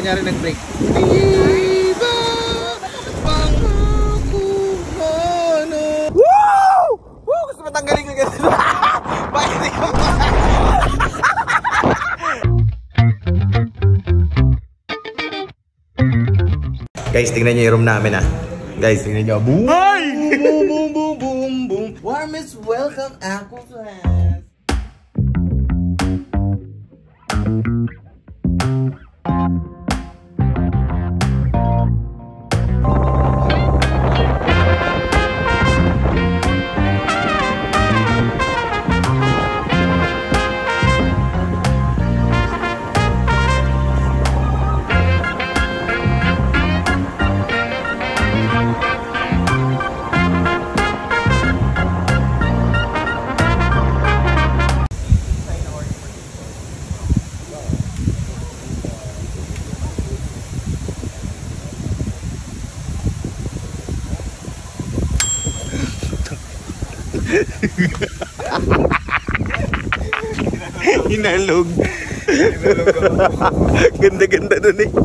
kunyari nag-break. Diba pangako ano? Woo! Woo! Gusto matanggalin ko ganito. Bakit hindi ko Guys, tingnan nyo yung room namin Guys, tingnan nyo. Boom! Boom, boom, boom, boom, boom. Warmest welcome, Aquaflash. Hinalog. Ganda-ganda dun eh.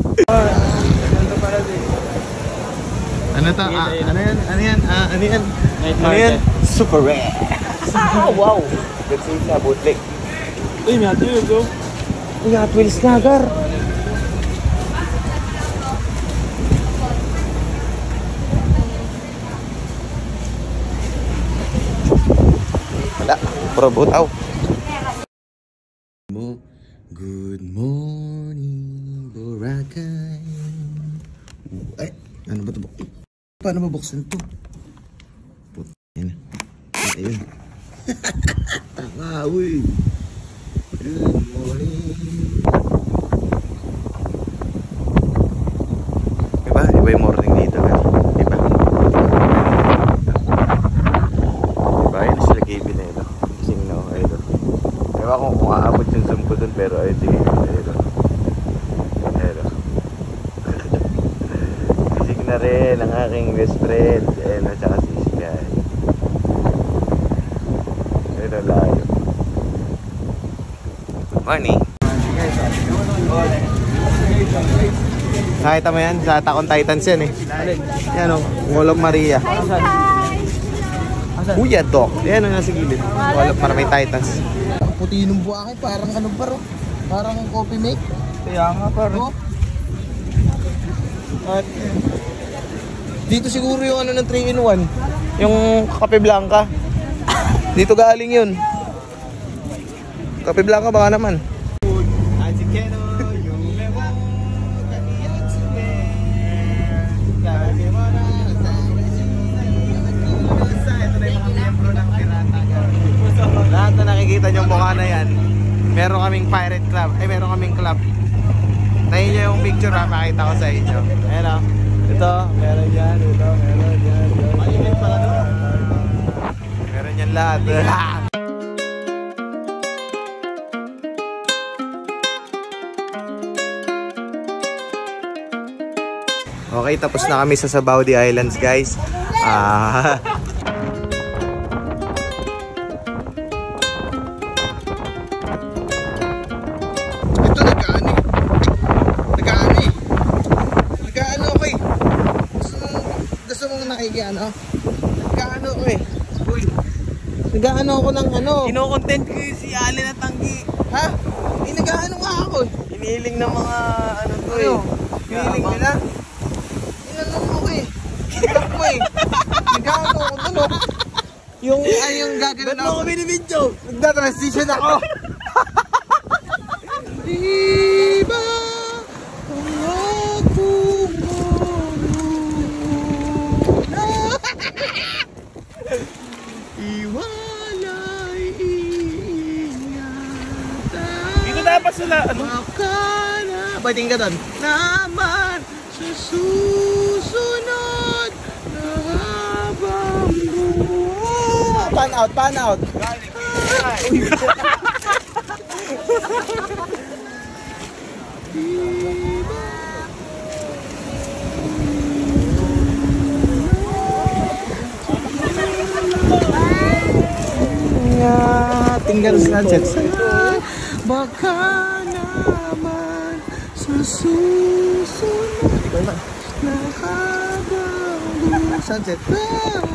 Ano to? Ano yan? Ano yan? Ano yan? Ano yan? Super rare. Wow! That's it na, bootleg. Uy, may Hot Wheels oh. Uy, Hot Wheels na, Gar. Wala, puro butaw. Good morning, Boracay. Ay, ano ba ito? Paano mabuksan ito? Ayun. Ayun. Tama, uy. Good morning. Diba? Iba yung morning dito. Diba? Diba? Ayun sila Gaby na ito. Kasing na ako ito. Diba kung aabot yung zoom ko dun, pero ay di. Ito. Ito. Kasing na rin ang aking best friend. Ayun at saka si Sky. Ito layo. Morning. Nakita mo yan? Sa Attack on Titans yan eh. Yan o, Wall of Maria. Uy, Dok. Yan o, nasa gilid. Wall of Maria, may Titans. Ang puti ng buwakay, parang ano baro? Parang coffee make. Kaya nga parang. At dito siguro yung ano ng 3-in-1. Yung Kape Blanca. Dito galing yun. Kape Blanca baka naman. Lahat na nakikita nyo mukha na yan, meron kaming pirate club. Ay, meron kaming club. Tayo nyo yung picture ha, makita ko sa inyo. Ayan o. Ito, meron yan. Ito, meron yan. Mainit pala doon. Meron yan lahat. Okay, tapos na kami sa Sabaudi Islands, guys. Ito nagkaano eh. Nagkaano ako eh. Gusto mong nakikiano? Nagkaano ako eh. Uy. Nagkaano ako ng ano. Kino-content ko yung si Allen at Tanggi. Ha? Nagkaano nga ako eh. Hinihiling ng mga ano to eh. Hinihiling nila? Inano mo eh. Itak mo eh. Nagkaano ako dun oh. Yung gagawin ako. Ba't mo ako binibidyo? Nagda-transition ako. Diba pangako mo iwalay ingatan. Dito dapat sila ano? Makana. Bating ka doon. Naman sa susunod na habang buhay. Pan out, pan out. Tinggal sa jet. Baka naman sa susunod na habang sunset na.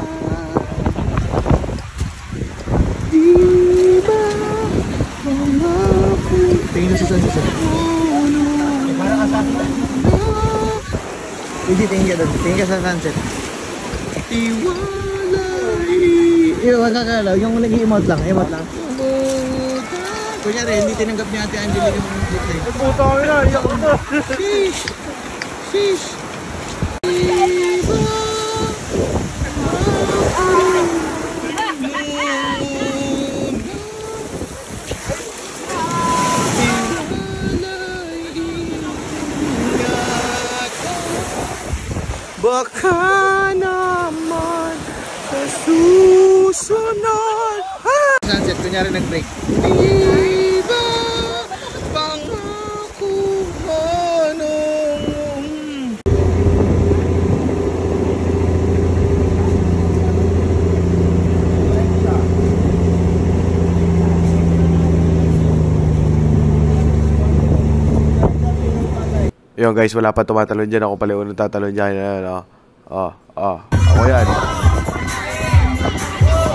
Di ba pangako? Tingin ka sa sunset. Parang kasama. Hindi, tingin ka doon. Tingin ka sa sunset. Iwalay. Wag ka kalaw. Yung nag-i-emote lang. Emote lang. Kunyari, hindi tinanggap ni Ate Angelique yung birthday. Puta ko na, iyak ko na. Fish! Fish! Baka naman sa susunod. Sunset, kunyari nag-break. Di ba pangako manong? Yung guys, wala pa tumatalon dyan. Ako pala unang tatalon dyan. Ako yan.